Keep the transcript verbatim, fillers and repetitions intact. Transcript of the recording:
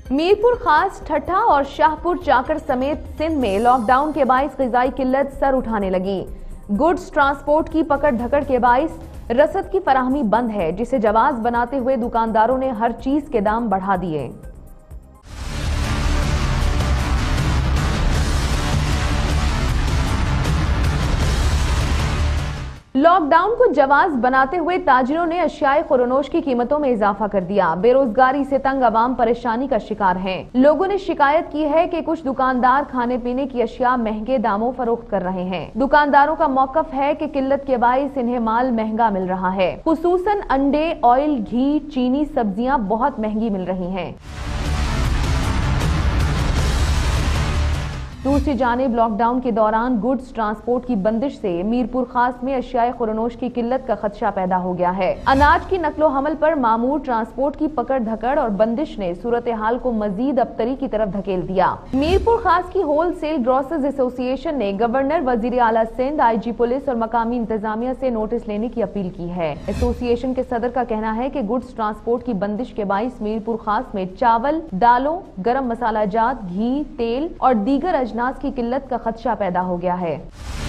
मीरपुर खास, ठट्ठा और शाहपुर चाकर समेत सिंध में लॉकडाउन के बाइस ग़िज़ाई किल्लत सर उठाने लगी। गुड्स ट्रांसपोर्ट की पकड़ धकड़ के बाइस रसद की फराहमी बंद है, जिसे जवाब बनाते हुए दुकानदारों ने हर चीज के दाम बढ़ा दिए। लॉकडाउन को जवाब बनाते हुए ताजिरों ने अशियाए खुरनोश की कीमतों में इजाफा कर दिया। बेरोजगारी से तंग आवाम परेशानी का शिकार हैं। लोगों ने शिकायत की है कि कुछ दुकानदार खाने पीने की अशिया महंगे दामों फरोख्त कर रहे हैं। दुकानदारों का मौकफ है कि किल्लत के बाइस इन्हें माल महंगा मिल रहा है। खुसूसन अंडे, ऑयल, घी, चीनी, सब्जियां बहुत महंगी मिल रही हैं। दूसरी जानिब लॉकडाउन के दौरान गुड्स ट्रांसपोर्ट की बंदिश से मीरपुर खास में अशियाए खुरनोश की किल्लत का खदशा पैदा हो गया है। अनाज की नकलो हमल पर मामूर ट्रांसपोर्ट की पकड़ धकड़ और बंदिश ने सूरत हाल को मजीद अबतरी की तरफ धकेल दिया। मीरपुर खास की होल सेल ग्रोसर्स एसोसिएशन ने गवर्नर, वजीर आला सिंध, आई जी पुलिस और मकामी इंतजामिया से नोटिस लेने की अपील की है। एसोसिएशन के सदर का कहना है कि गुड्स ट्रांसपोर्ट की बंदिश के बाइस मीरपुर खास में चावल, दालों, गरम मसाला जात, घी, तेल और दीगर अजनास की किल्लत का खदशा पैदा हो गया है।